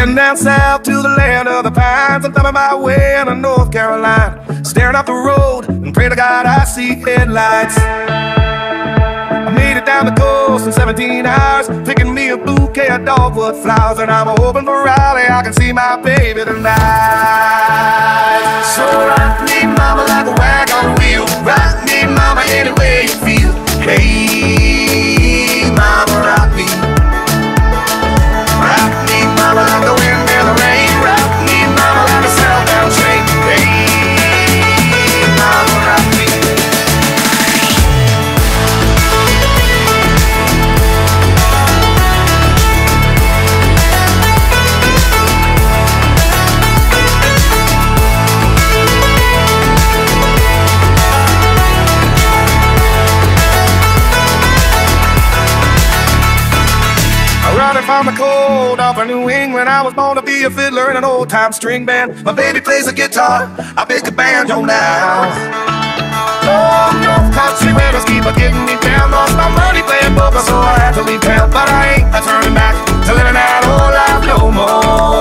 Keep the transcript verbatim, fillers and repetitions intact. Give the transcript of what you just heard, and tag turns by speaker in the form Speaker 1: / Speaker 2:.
Speaker 1: Heading down south to the land of the pines. I'm thumbing my way into North Carolina, staring up the road and pray to God I see headlights. I made it down the coast in seventeen hours, picking me a bouquet of dogwood flowers, and I'm hoping for Raleigh I can see my baby tonight. So rock me, mama, like a wagon wheel. Rock me, mama, any way you feel. Hey, mama, rock me. Rock me, mama, like the wind and the rain. Rock me, mama, like a southbound train. Hey, mama, rock me. From the cold off of New England, I was born to be a fiddler in an old-time string band. My baby plays the guitar, I pick a banjo now. Oh, North Country winners keep a getting me down. Lost my money playing poker, so I had to leave town. But I ain't a turning back to living that old life no more.